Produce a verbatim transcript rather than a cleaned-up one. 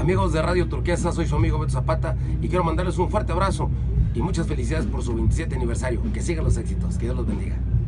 Amigos de Radio Turquesa, soy su amigo Beto Zapata y quiero mandarles un fuerte abrazo y muchas felicidades por su veintisiete aniversario. Que sigan los éxitos, que Dios los bendiga.